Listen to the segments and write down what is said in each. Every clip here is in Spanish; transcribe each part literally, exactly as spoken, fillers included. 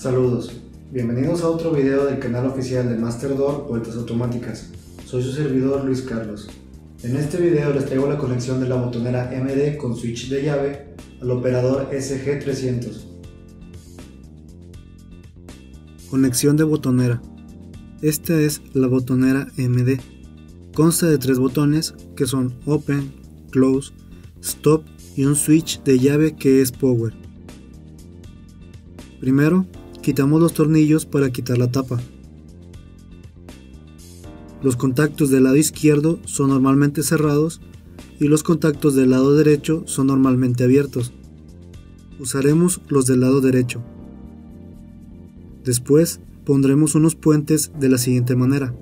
Saludos, bienvenidos a otro video del canal oficial de Master Door Vueltas Automáticas. Soy su servidor Luis Carlos. En este video les traigo la conexión de la botonera M D con switch de llave al operador S G trescientos. Conexión de botonera. Esta es la botonera M D. Consta de tres botones que son Open, Close, Stop y un switch de llave que es Power. Primero, quitamos los tornillos para quitar la tapa. Los contactos del lado izquierdo son normalmente cerrados y los contactos del lado derecho son normalmente abiertos. Usaremos los del lado derecho. Después pondremos unos puentes de la siguiente manera.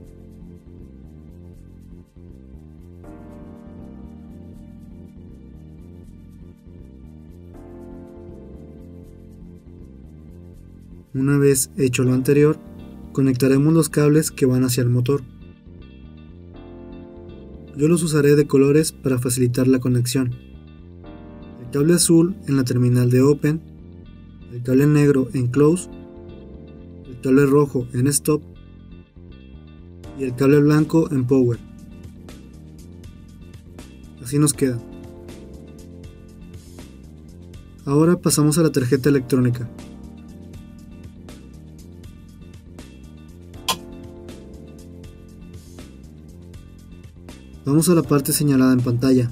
Una vez hecho lo anterior, conectaremos los cables que van hacia el motor. Yo los usaré de colores para facilitar la conexión. El cable azul en la terminal de Open, el cable negro en Close, el cable rojo en Stop y el cable blanco en Power. Así nos queda. Ahora pasamos a la tarjeta electrónica. Vamos a la parte señalada en pantalla.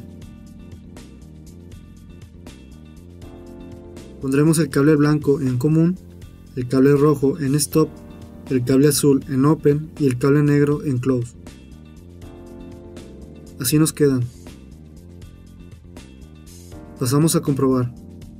Pondremos el cable blanco en común, el cable rojo en Stop, el cable azul en Open y el cable negro en Close. Así nos quedan. Pasamos a comprobar.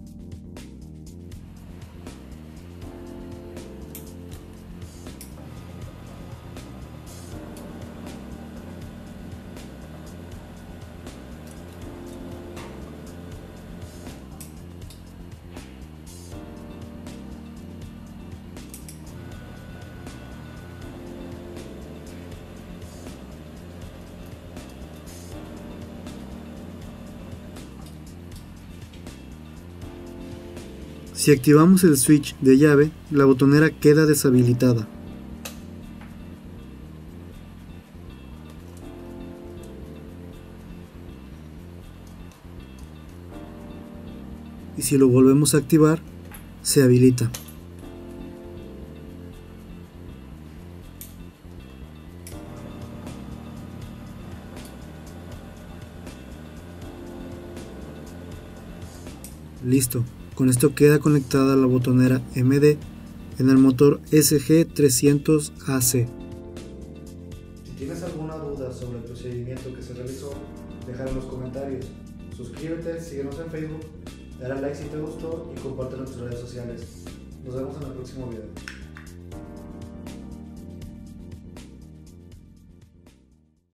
Si activamos el switch de llave, la botonera queda deshabilitada. Y si lo volvemos a activar, se habilita. Listo. Con esto queda conectada la botonera M D en el motor S G trescientos A C. Si tienes alguna duda sobre el procedimiento que se realizó, déjalo en los comentarios. Suscríbete, síguenos en Facebook, dale like si te gustó y comparte en tus redes sociales. Nos vemos en el próximo video.